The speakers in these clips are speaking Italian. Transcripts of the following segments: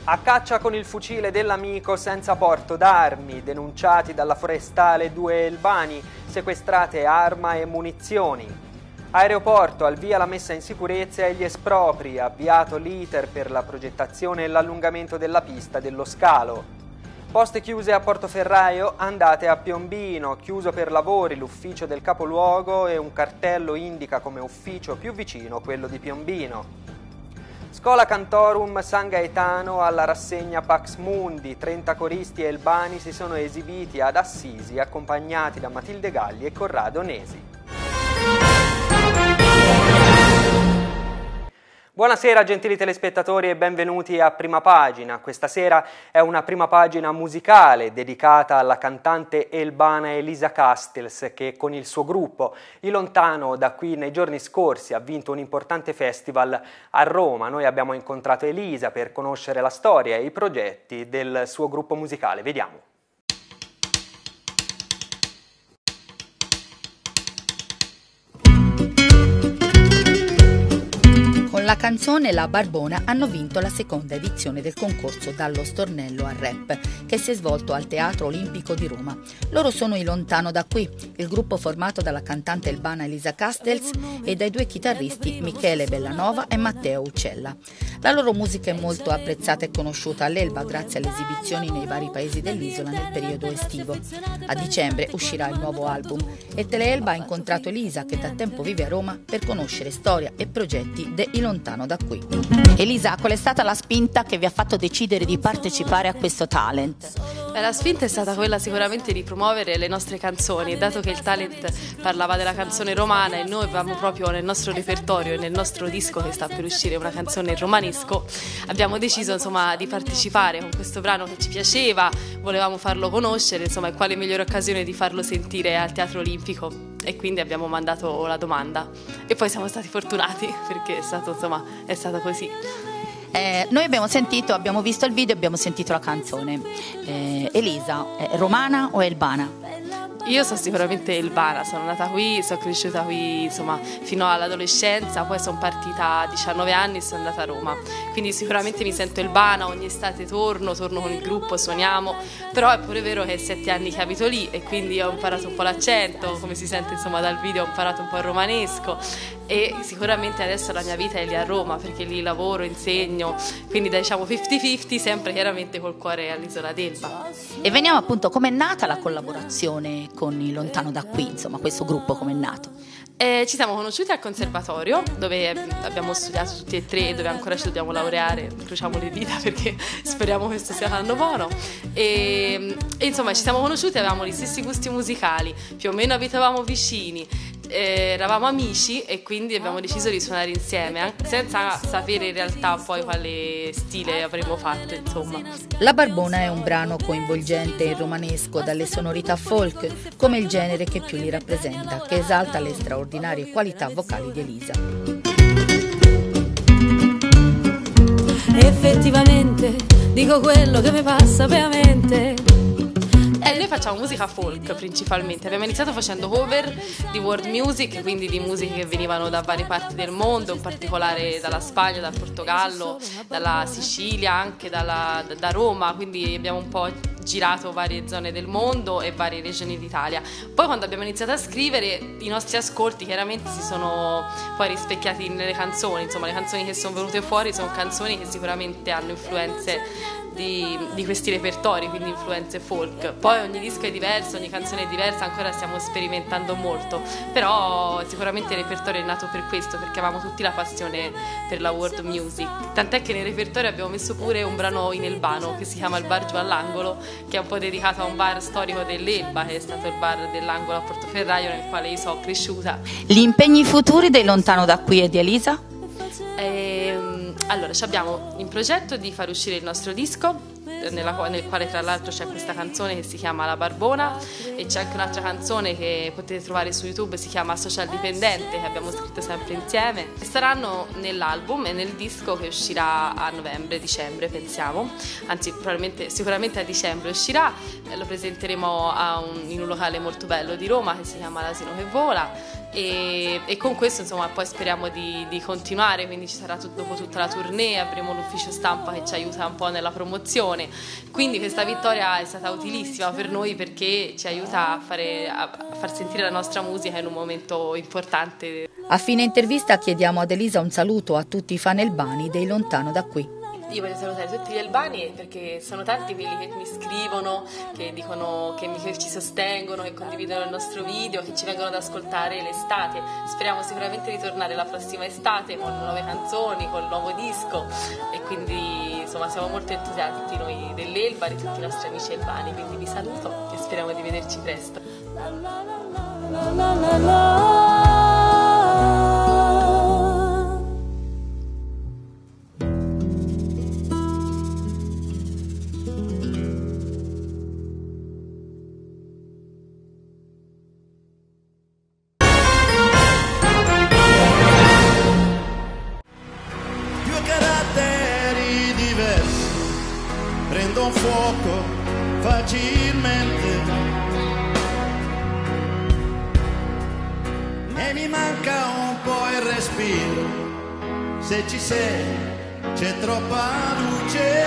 A caccia con il fucile dell'amico senza porto d'armi, denunciati dalla forestale 2 Elbani, sequestrate arma e munizioni. Aeroporto, al via la messa in sicurezza e gli espropri, avviato l'iter per la progettazione e l'allungamento della pista dello scalo. Poste chiuse a Portoferraio, andate a Piombino, chiuso per lavori l'ufficio del capoluogo e un cartello indica come ufficio più vicino quello di Piombino. Schola Cantorum San Gaetano alla rassegna Pax Mundi, 30 coristi elbani si sono esibiti ad Assisi accompagnati da Matilde Galli e Corrado Nesi. Buonasera gentili telespettatori e benvenuti a Prima Pagina. Questa sera è una prima pagina musicale dedicata alla cantante elbana Elisa Castells che con il suo gruppo I Lontano da qui nei giorni scorsi ha vinto un importante festival a Roma. Noi abbiamo incontrato Elisa per conoscere la storia e i progetti del suo gruppo musicale. Vediamo. Con la canzone La Barbona hanno vinto la seconda edizione del concorso Dallo Stornello al Rap, che si è svolto al Teatro Olimpico di Roma. Loro sono I Lontano da qui, il gruppo formato dalla cantante elbana Elisa Castells e dai due chitarristi Michele Bellanova e Matteo Uccella. La loro musica è molto apprezzata e conosciuta all'Elba grazie alle esibizioni nei vari paesi dell'isola nel periodo estivo. A dicembre uscirà il nuovo album e Teleelba ha incontrato Elisa, che da tempo vive a Roma, per conoscere storia e progetti de I Lontano da qui. Elisa, qual è stata la spinta che vi ha fatto decidere di partecipare a questo talent? La spinta è stata quella sicuramente di promuovere le nostre canzoni, e dato che il talent parlava della canzone romana e noi avevamo proprio nel nostro repertorio e nel nostro disco che sta per uscire una canzone romanesco, abbiamo deciso di partecipare con questo brano che ci piaceva, volevamo farlo conoscere, e quale migliore occasione di farlo sentire al Teatro Olimpico, e quindi abbiamo mandato la domanda e poi siamo stati fortunati perché è stato così. Noi abbiamo visto il video e abbiamo sentito la canzone. Elisa, è romana o elbana? Io sono sicuramente elbana, sono nata qui, sono cresciuta qui fino all'adolescenza, poi sono partita a 19 anni e sono andata a Roma, quindi sicuramente mi sento elbana, ogni estate torno con il gruppo, suoniamo, però è pure vero che è 7 anni che abito lì e quindi ho imparato un po' l'accento, come si sente dal video ho imparato un po' il romanesco e sicuramente adesso la mia vita è lì a Roma perché lì lavoro, insegno, quindi 50-50, sempre chiaramente col cuore all'isola d'Elba. E veniamo appunto, com'è nata la collaborazione con I Lontano da qui, questo gruppo com'è nato? Ci siamo conosciuti al conservatorio dove abbiamo studiato tutti e tre, dove ancora ci dobbiamo laureare, incrociamo le dita perché speriamo questo sia l'anno buono e ci siamo conosciuti, avevamo gli stessi gusti musicali, più o meno abitavamo vicini, eravamo amici e quindi abbiamo deciso di suonare insieme senza sapere in realtà poi quale stile avremmo fatto. La Barbona è un brano coinvolgente e romanesco dalle sonorità folk, come il genere che più li rappresenta, che esalta le straordinarie qualità vocali di Elisa. Effettivamente dico quello che mi passa per la mente. Noi facciamo musica folk principalmente, abbiamo iniziato facendo cover di world music, quindi di musiche che venivano da varie parti del mondo, in particolare dalla Spagna, dal Portogallo, dalla Sicilia, anche da Roma, quindi abbiamo un po' girato varie zone del mondo e varie regioni d'Italia. Poi quando abbiamo iniziato a scrivere i nostri ascolti chiaramente si sono poi rispecchiati nelle canzoni, le canzoni che sono venute fuori sono canzoni che sicuramente hanno influenze di questi repertori, quindi influenze folk. Poi ogni disco è diverso, ogni canzone è diversa, ancora stiamo sperimentando molto, però sicuramente il repertorio è nato per questo, perché avevamo tutti la passione per la world music, tant'è che nel repertorio abbiamo messo pure un brano in elbano che si chiama Il bar giù all'angolo, che è un po' dedicato a un bar storico dell'Elba, che è stato il bar dell'angolo a Portoferraio nel quale io sono cresciuta. Gli impegni futuri dei Lontano da qui e di Elisa? Allora, abbiamo in progetto di far uscire il nostro disco, nel quale tra l'altro c'è questa canzone che si chiama La Barbona e c'è anche un'altra canzone che potete trovare su YouTube, si chiama Social Dipendente, che abbiamo scritto sempre insieme. Saranno nell'album e nel disco che uscirà a novembre-dicembre, pensiamo, anzi sicuramente a dicembre uscirà, lo presenteremo in un locale molto bello di Roma che si chiama L'Asino che Vola e con questo insomma poi speriamo di continuare, quindi ci sarà dopo tutta la tournée, avremo l'ufficio stampa che ci aiuta un po' nella promozione, quindi questa vittoria è stata utilissima per noi perché ci aiuta a far sentire la nostra musica in un momento importante. A fine intervista chiediamo ad Elisa un saluto a tutti i fan albani dei Lontano da qui. Io voglio salutare tutti gli albani perché sono tanti quelli che mi scrivono, che dicono che ci sostengono, che condividono il nostro video, che ci vengono ad ascoltare l'estate. Speriamo sicuramente di tornare la prossima estate con nuove canzoni, con il nuovo disco e quindi insomma siamo molto entusiasti noi dell'Elba, di tutti i nostri amici albani, quindi vi saluto e speriamo di vederci presto. Prendo fuoco facilmente e mi manca un po' il respiro. Se ci sei c'è troppa luce,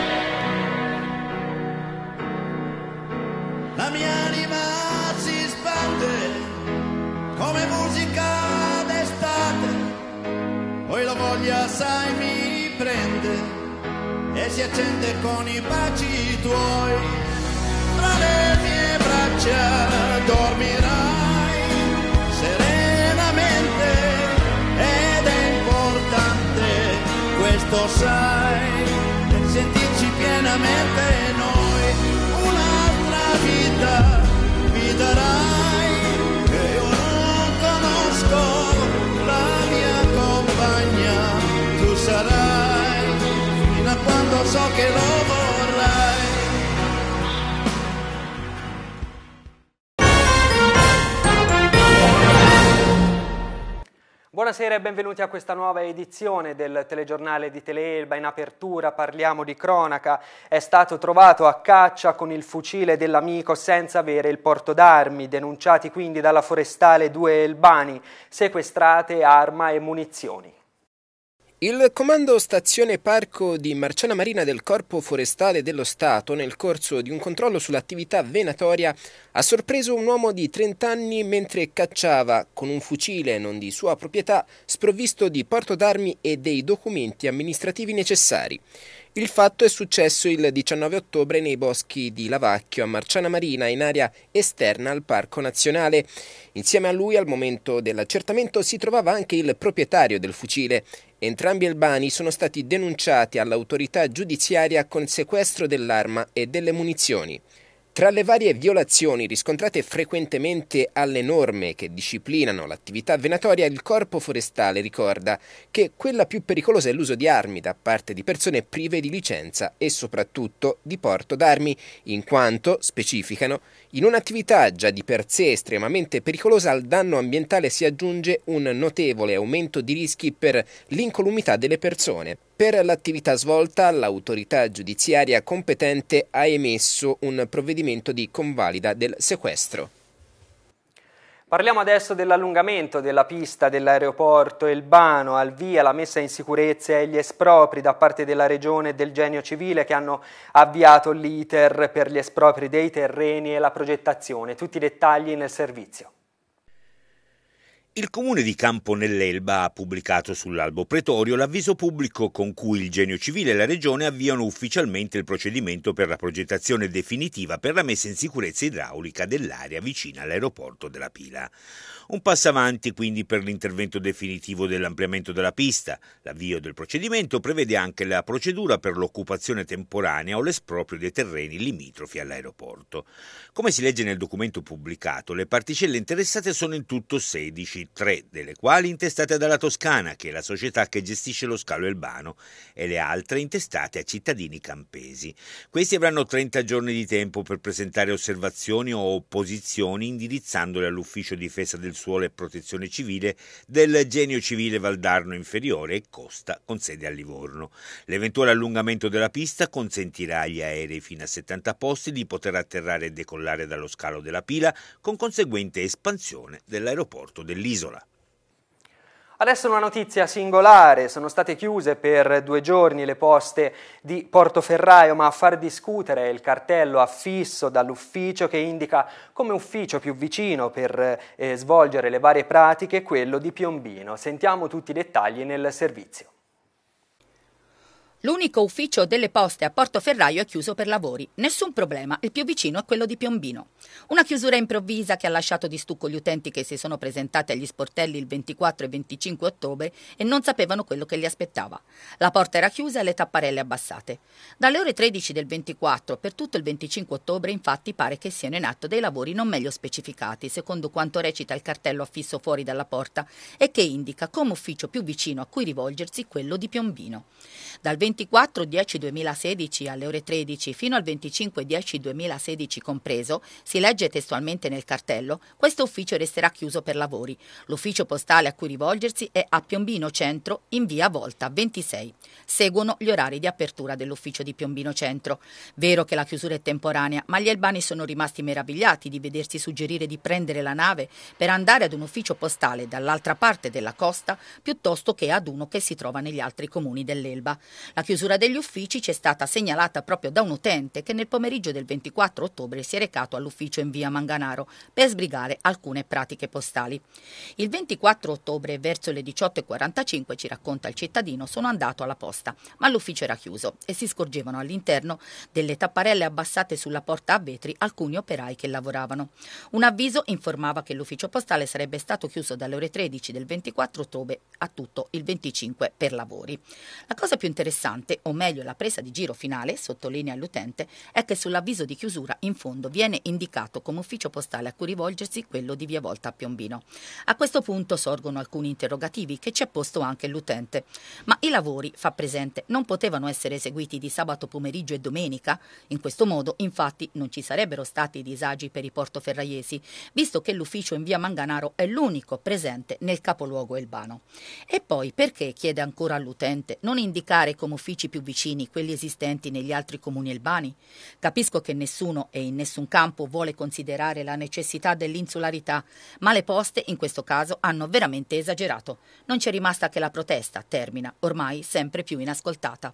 la mia anima si spande come musica d'estate, poi la voglia sai mi prende e si accende con i baci tuoi. Tra le mie braccia dormirai serenamente ed è importante, questo sai, per sentirci pienamente noi. Un'altra vita mi darai che io non conosco, la mia compagna tu sarai quando so che lo vorrai. Buonasera e benvenuti a questa nuova edizione del telegiornale di Teleelba. In apertura parliamo di cronaca. È stato trovato a caccia con il fucile dell'amico senza avere il porto d'armi, denunciati quindi dalla forestale 2 Elbani, sequestrate arma e munizioni. Il Comando Stazione Parco di Marciana Marina del Corpo Forestale dello Stato, nel corso di un controllo sull'attività venatoria, ha sorpreso un uomo di 30 anni mentre cacciava con un fucile non di sua proprietà, sprovvisto di porto d'armi e dei documenti amministrativi necessari. Il fatto è successo il 19 ottobre nei boschi di Lavacchio a Marciana Marina, in area esterna al Parco Nazionale. Insieme a lui, al momento dell'accertamento, si trovava anche il proprietario del fucile. Entrambi albani sono stati denunciati all'autorità giudiziaria con sequestro dell'arma e delle munizioni. Tra le varie violazioni riscontrate frequentemente alle norme che disciplinano l'attività venatoria, il Corpo Forestale ricorda che quella più pericolosa è l'uso di armi da parte di persone prive di licenza e soprattutto di porto d'armi, in quanto, specificano, in un'attività già di per sé estremamente pericolosa al danno ambientale si aggiunge un notevole aumento di rischi per l'incolumità delle persone. Per l'attività svolta, l'autorità giudiziaria competente ha emesso un provvedimento di convalida del sequestro. Parliamo adesso dell'allungamento della pista dell'aeroporto Elbano, al via la messa in sicurezza e gli espropri da parte della Regione e del Genio Civile che hanno avviato l'iter per gli espropri dei terreni e la progettazione. Tutti i dettagli nel servizio. Il comune di Campo nell'Elba ha pubblicato sull'albo pretorio l'avviso pubblico con cui il Genio Civile e la Regione avviano ufficialmente il procedimento per la progettazione definitiva per la messa in sicurezza idraulica dell'area vicina all'aeroporto della Pila. Un passo avanti quindi per l'intervento definitivo dell'ampliamento della pista. L'avvio del procedimento prevede anche la procedura per l'occupazione temporanea o l'esproprio dei terreni limitrofi all'aeroporto. Come si legge nel documento pubblicato, le particelle interessate sono in tutto 16, 3 delle quali intestate dalla Toscana, che è la società che gestisce lo scalo Elbano, e le altre intestate a cittadini campesi. Questi avranno 30 giorni di tempo per presentare osservazioni o opposizioni indirizzandole all'Ufficio Difesa del Suolo e Protezione Civile del Genio Civile Valdarno Inferiore e Costa con sede a Livorno. L'eventuale allungamento della pista consentirà agli aerei fino a 70 posti di poter atterrare e decollare dallo scalo della Pila con conseguente espansione dell'aeroporto del Livorno. dell'isola. Adesso una notizia singolare: sono state chiuse per 2 giorni le poste di Portoferraio, ma a far discutere è il cartello affisso dall'ufficio che indica come ufficio più vicino per svolgere le varie pratiche quello di Piombino. Sentiamo tutti i dettagli nel servizio. L'unico ufficio delle poste a Portoferraio è chiuso per lavori. Nessun problema, il più vicino è quello di Piombino. Una chiusura improvvisa che ha lasciato di stucco gli utenti che si sono presentati agli sportelli il 24 e 25 ottobre e non sapevano quello che li aspettava. La porta era chiusa e le tapparelle abbassate. Dalle ore 13 del 24 per tutto il 25 ottobre infatti pare che siano in atto dei lavori non meglio specificati, secondo quanto recita il cartello affisso fuori dalla porta e che indica come ufficio più vicino a cui rivolgersi quello di Piombino. Dal 24/10/2016 alle ore 13 fino al 25/10/2016 compreso, si legge testualmente nel cartello, questo ufficio resterà chiuso per lavori. L'ufficio postale a cui rivolgersi è a Piombino Centro in via Volta 26. Seguono gli orari di apertura dell'ufficio di Piombino Centro. Vero che la chiusura è temporanea, ma gli albani sono rimasti meravigliati di vedersi suggerire di prendere la nave per andare ad un ufficio postale dall'altra parte della costa piuttosto che ad uno che si trova negli altri comuni dell'Elba. La chiusura degli uffici ci è stata segnalata proprio da un utente che nel pomeriggio del 24 ottobre si è recato all'ufficio in via Manganaro per sbrigare alcune pratiche postali. Il 24 ottobre verso le 18:45, ci racconta il cittadino, sono andato alla posta, ma l'ufficio era chiuso e si scorgevano all'interno delle tapparelle abbassate sulla porta a vetri alcuni operai che lavoravano. Un avviso informava che l'ufficio postale sarebbe stato chiuso dalle ore 13 del 24 ottobre a tutto il 25 per lavori. La cosa più interessante, o meglio la presa di giro finale, sottolinea l'utente, è che sull'avviso di chiusura in fondo viene indicato come ufficio postale a cui rivolgersi quello di via Volta a Piombino. A questo punto sorgono alcuni interrogativi che ci ha posto anche l'utente. Ma i lavori, fa presente, non potevano essere eseguiti di sabato pomeriggio e domenica? In questo modo, infatti, non ci sarebbero stati disagi per i portoferraiesi, visto che l'ufficio in via Manganaro è l'unico presente nel capoluogo elbano. E poi, perché, chiede ancora l'utente, non indicare come uffici più vicini quelli esistenti negli altri comuni elbani? Capisco che nessuno e in nessun campo vuole considerare la necessità dell'insularità, ma le poste in questo caso hanno veramente esagerato. Non c'è rimasta che la protesta, termina, ormai sempre più inascoltata.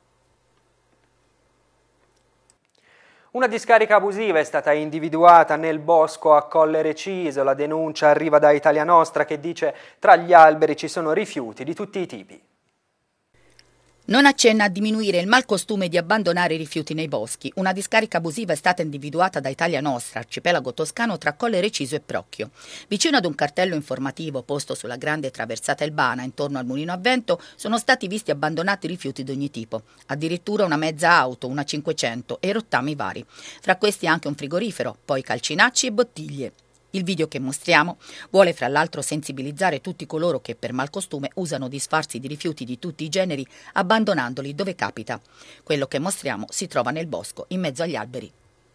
Una discarica abusiva è stata individuata nel bosco a Colle Reciso. La denuncia arriva da Italia Nostra che dice tra gli alberi ci sono rifiuti di tutti i tipi. Non accenna a diminuire il malcostume di abbandonare i rifiuti nei boschi. Una discarica abusiva è stata individuata da Italia Nostra, arcipelago toscano tra Colle Reciso e Procchio. Vicino ad un cartello informativo posto sulla grande traversata elbana intorno al mulino a vento sono stati visti abbandonati rifiuti di ogni tipo. Addirittura una mezza auto, una 500 e rottami vari. Fra questi anche un frigorifero, poi calcinacci e bottiglie. Il video che mostriamo vuole fra l'altro sensibilizzare tutti coloro che per malcostume usano disfarsi di rifiuti di tutti i generi abbandonandoli dove capita. Quello che mostriamo si trova nel bosco, in mezzo agli alberi.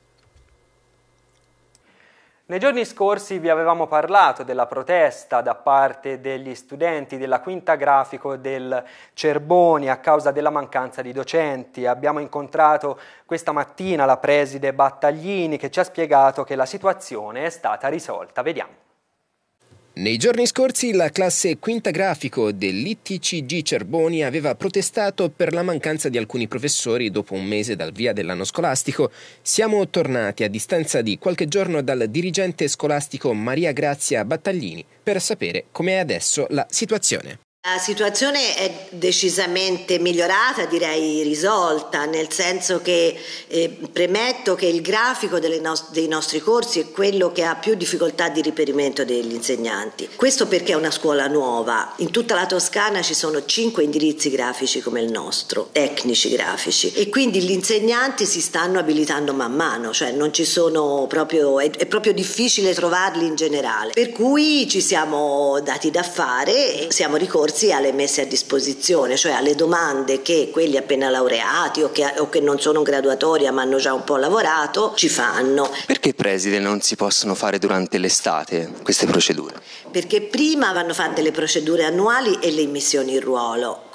Nei giorni scorsi vi avevamo parlato della protesta da parte degli studenti della quinta grafico del Cerboni a causa della mancanza di docenti. Abbiamo incontrato questa mattina la preside Battaglini che ci ha spiegato che la situazione è stata risolta. Vediamo. Nei giorni scorsi la classe quinta grafico dell'ITCG Cerboni aveva protestato per la mancanza di alcuni professori dopo un mese dal via dell'anno scolastico. Siamo tornati a distanza di qualche giorno dal dirigente scolastico Maria Grazia Battaglini per sapere com'è adesso la situazione. La situazione è decisamente migliorata, direi risolta, nel senso che premetto che il grafico dei nostri corsi è quello che ha più difficoltà di reperimento degli insegnanti. Questo perché è una scuola nuova. In tutta la Toscana ci sono 5 indirizzi grafici come il nostro, tecnici grafici, e quindi gli insegnanti si stanno abilitando man mano, cioè non ci sono proprio, è proprio difficile trovarli in generale. Per cui ci siamo dati da fare e siamo ricorsi alle messe a disposizione, cioè alle domande che quelli appena laureati o che non sono in graduatoria ma hanno già un po' lavorato ci fanno. Perché preside non si possono fare durante l'estate queste procedure? Perché prima vanno fatte le procedure annuali e le immissioni in ruolo,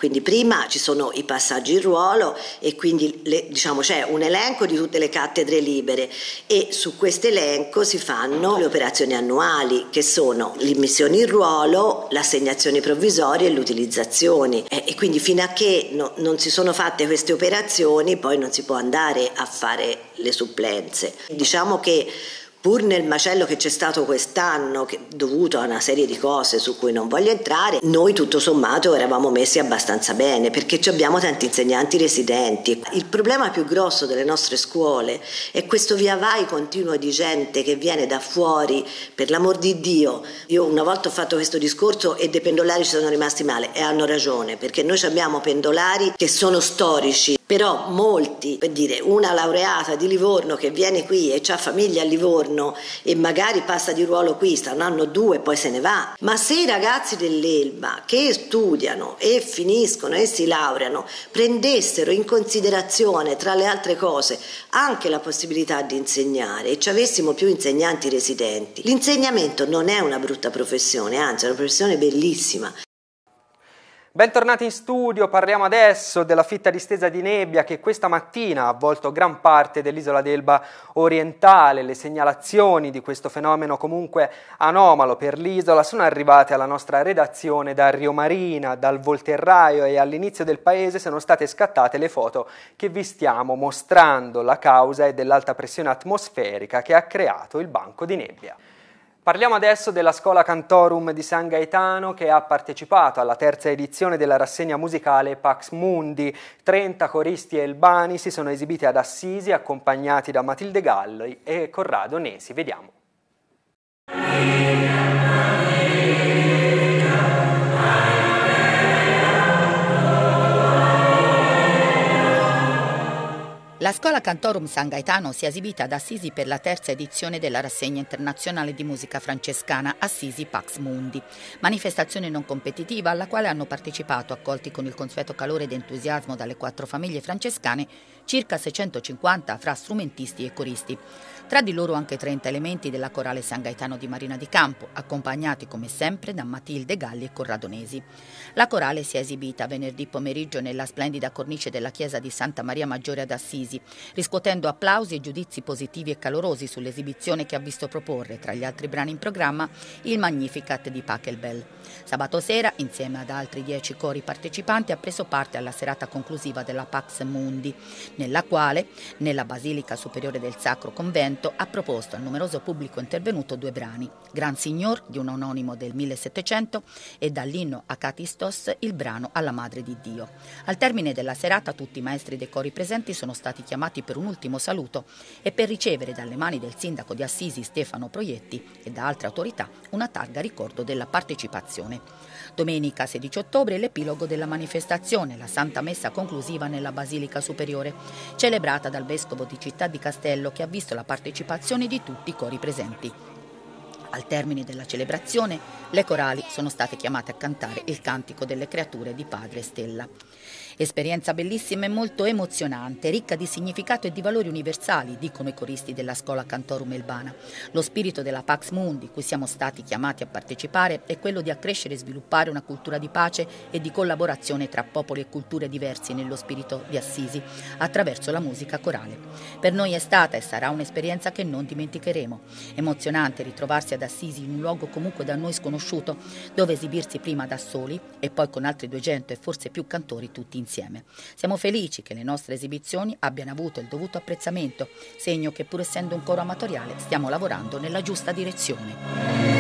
Quindi prima ci sono i passaggi in ruolo e quindi c'è un elenco di tutte le cattedre libere e su questo elenco si fanno le operazioni annuali, che sono l'immissione in ruolo, l'assegnazione provvisoria e l'utilizzazione. E quindi fino a che non si sono fatte queste operazioni poi non si può andare a fare le supplenze. Diciamo che pur nel macello che c'è stato quest'anno, dovuto a una serie di cose su cui non voglio entrare, noi tutto sommato eravamo messi abbastanza bene, perché abbiamo tanti insegnanti residenti. Il problema più grosso delle nostre scuole è questo via vai continuo di gente che viene da fuori, per l'amor di Dio. Io una volta ho fatto questo discorso e dei pendolari ci sono rimasti male, e hanno ragione, perché noi abbiamo pendolari che sono storici, però molti, per dire, una laureata di Livorno che viene qui e ha famiglia a Livorno e magari passa di ruolo qui, sta un anno o due e poi se ne va. Ma se i ragazzi dell'Elba che studiano e finiscono e si laureano prendessero in considerazione, tra le altre cose, anche la possibilità di insegnare e ci avessimo più insegnanti residenti, l'insegnamento non è una brutta professione, anzi è una professione bellissima. Bentornati in studio, parliamo adesso della fitta distesa di nebbia che questa mattina ha avvolto gran parte dell'isola d'Elba orientale. Le segnalazioni di questo fenomeno comunque anomalo per l'isola sono arrivate alla nostra redazione da Rio Marina, dal Volterraio, e all'inizio del paese sono state scattate le foto che vi stiamo mostrando. La causa è dell'alta pressione atmosferica che ha creato il banco di nebbia. Parliamo adesso della Schola Cantorum di San Gaetano che ha partecipato alla terza edizione della rassegna musicale Pax Mundi. 30 coristi elbani si sono esibiti ad Assisi accompagnati da Matilde Galli e Corrado Nesi. Vediamo. La Schola Cantorum San Gaetano si è esibita ad Assisi per la terza edizione della rassegna internazionale di musica francescana Assisi Pax Mundi, manifestazione non competitiva alla quale hanno partecipato, accolti con il consueto calore ed entusiasmo dalle 4 famiglie francescane, circa 650 fra strumentisti e coristi. Tra di loro anche 30 elementi della Corale San Gaetano di Marina di Campo, accompagnati come sempre da Matilde Galli e Corrado Nesi. La corale si è esibita venerdì pomeriggio nella splendida cornice della chiesa di Santa Maria Maggiore ad Assisi, riscuotendo applausi e giudizi positivi e calorosi sull'esibizione che ha visto proporre, tra gli altri brani in programma, il Magnificat di Pachelbel. Sabato sera, insieme ad altri 10 cori partecipanti, ha preso parte alla serata conclusiva della Pax Mundi, nella quale, nella Basilica Superiore del Sacro Convento, ha proposto al numeroso pubblico intervenuto 2 brani, Gran Signor di un anonimo del 1700 e dall'inno Acatistos il brano Alla Madre di Dio. Al termine della serata tutti i maestri dei cori presenti sono stati chiamati per un ultimo saluto e per ricevere dalle mani del sindaco di Assisi Stefano Proietti e da altre autorità una targa a ricordo della partecipazione. Domenica 16 ottobre l'epilogo della manifestazione, la Santa Messa conclusiva nella Basilica Superiore, celebrata dal Vescovo di Città di Castello che ha visto la partecipazione di tutti i cori presenti. Al termine della celebrazione, le corali sono state chiamate a cantare il Cantico delle Creature di Padre Stella. Esperienza bellissima e molto emozionante, ricca di significato e di valori universali, dicono i coristi della Schola Cantorum Elbana. Lo spirito della Pax Mundi, cui siamo stati chiamati a partecipare, è quello di accrescere e sviluppare una cultura di pace e di collaborazione tra popoli e culture diversi nello spirito di Assisi, attraverso la musica corale. Per noi è stata e sarà un'esperienza che non dimenticheremo. Emozionante ritrovarsi ad Assisi in un luogo comunque da noi sconosciuto, dove esibirsi prima da soli e poi con altri 200 e forse più cantori tutti insieme. Siamo felici che le nostre esibizioni abbiano avuto il dovuto apprezzamento, segno che pur essendo un coro amatoriale stiamo lavorando nella giusta direzione.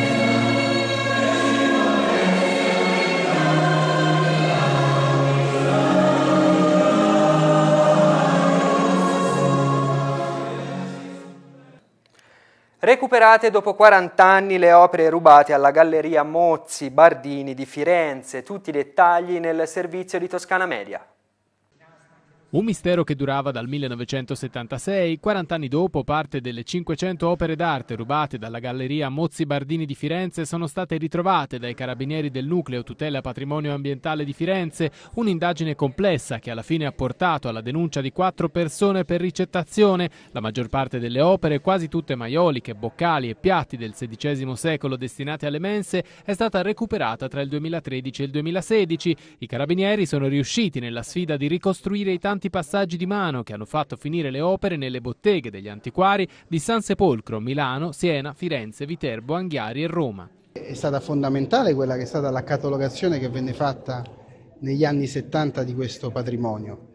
Recuperate dopo 40 anni le opere rubate alla Galleria Mozzi Bardini di Firenze. Tutti i dettagli nel servizio di Toscana Media. Un mistero che durava dal 1976, 40 anni dopo parte delle 500 opere d'arte rubate dalla Galleria Mozzi Bardini di Firenze sono state ritrovate dai carabinieri del Nucleo Tutela Patrimonio Ambientale di Firenze, un'indagine complessa che alla fine ha portato alla denuncia di 4 persone per ricettazione. La maggior parte delle opere, quasi tutte maioliche, boccali e piatti del XVI secolo destinati alle mense, è stata recuperata tra il 2013 e il 2016. I carabinieri sono riusciti nella sfida di ricostruire i tanti passaggi di mano che hanno fatto finire le opere nelle botteghe degli antiquari di San Sepolcro, Milano, Siena, Firenze, Viterbo, Anghiari e Roma. È stata fondamentale quella che è stata la catalogazione che venne fatta negli anni 70 di questo patrimonio.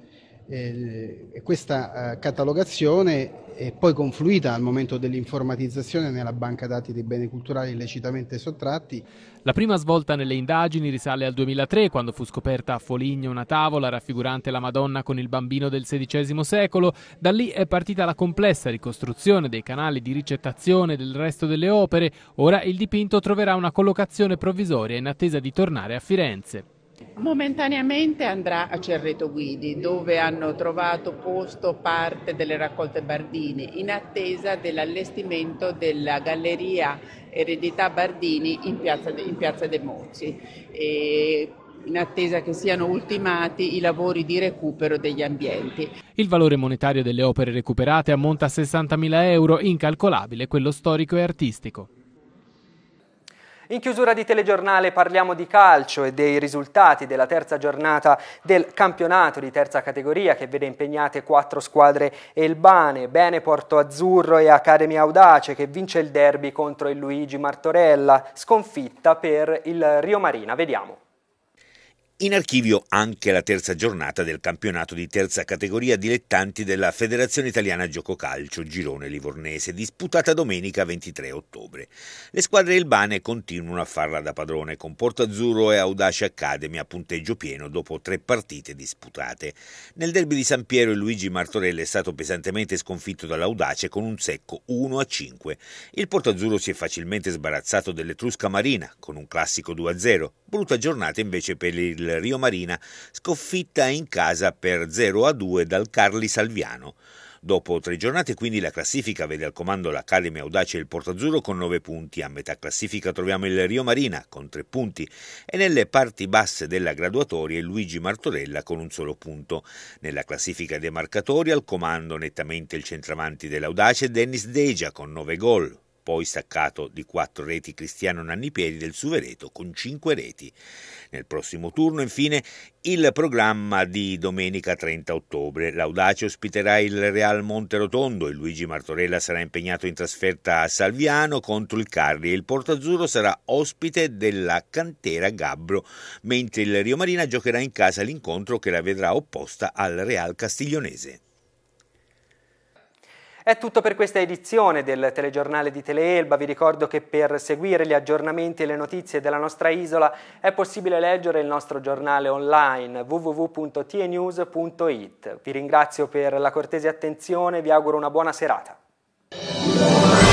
Questa catalogazione è poi confluita al momento dell'informatizzazione nella banca dati dei beni culturali illecitamente sottratti. La prima svolta nelle indagini risale al 2003, quando fu scoperta a Foligno una tavola raffigurante la Madonna con il bambino del XVI secolo. Da lì è partita la complessa ricostruzione dei canali di ricettazione del resto delle opere. Ora il dipinto troverà una collocazione provvisoria in attesa di tornare a Firenze. Momentaneamente andrà a Cerreto Guidi, dove hanno trovato posto parte delle raccolte Bardini, in attesa dell'allestimento della Galleria Eredità Bardini in piazza dei Mozzi, e in attesa che siano ultimati i lavori di recupero degli ambienti. Il valore monetario delle opere recuperate ammonta a 60.000 euro, incalcolabile quello storico e artistico. In chiusura di telegiornale parliamo di calcio e dei risultati della terza giornata del campionato di terza categoria che vede impegnate 4 squadre elbane, bene Porto Azzurro e Academy Audace che vince il derby contro il Luigi Martorella, sconfitta per il Rio Marina. Vediamo. In archivio anche la terza giornata del campionato di terza categoria dilettanti della Federazione Italiana Gioco Calcio Girone Livornese, disputata domenica 23 ottobre. Le squadre elbane continuano a farla da padrone con Porto Azzurro e Audace Academy a punteggio pieno dopo 3 partite disputate. Nel derby di San Piero il Luigi Martorella è stato pesantemente sconfitto dall'Audace con un secco 1-5. Il Porto Azzurro si è facilmente sbarazzato dell'Etrusca Marina con un classico 2-0. Brutta giornata invece per il Rio Marina, sconfitta in casa per 0-2 dal Carli Salviano. Dopo 3 giornate quindi la classifica vede al comando l'Academy Audace e il Porto Azzurro con 9 punti, a metà classifica troviamo il Rio Marina con 3 punti e nelle parti basse della graduatoria il Luigi Martorella con un solo punto. Nella classifica dei marcatori al comando nettamente il centravanti dell'Audace Dennis Deja con 9 gol. Poi staccato di 4 reti Cristiano Nannipieri del Suvereto con 5 reti. Nel prossimo turno, infine, il programma di domenica 30 ottobre. L'Audace ospiterà il Real Monterotondo, il Luigi Martorella sarà impegnato in trasferta a Salviano contro il Carri e il Porto Azzurro sarà ospite della Cantera Gabbro, mentre il Rio Marina giocherà in casa l'incontro che la vedrà opposta al Real Castiglionese. È tutto per questa edizione del telegiornale di Teleelba. Vi ricordo che per seguire gli aggiornamenti e le notizie della nostra isola è possibile leggere il nostro giornale online www.tnews.it. Vi ringrazio per la cortese attenzione e vi auguro una buona serata.